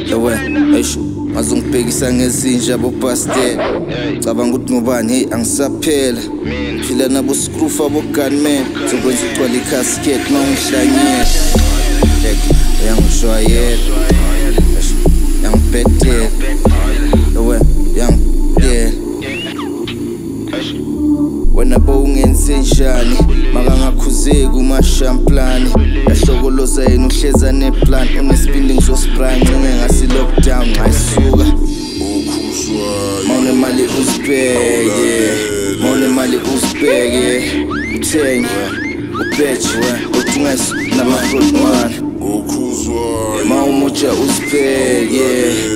Ewe, eish, mazungibhekisa ngezinja bopastel. Cabanga ukuthi ngubani, hey angisaphela. Phila nabo scroofa bo-gunman. Sokwenza ugcwala i-casket mawungihlanyela. Uyangishwayela, uyangibhedela. Ewe, uyangidela. Wena bowungenze njani, makangakhuzeki umashamplani. Yahlokoloza yena uhleza neplan. Unesibindi ngizospraya ncinge ngasi-lockdown ngayisuka. Mawunemali uzibheke, mawunemali uzibheke. Uthenge, ubheje, udingese nama-fraud man. Mawumutsha uzibheke.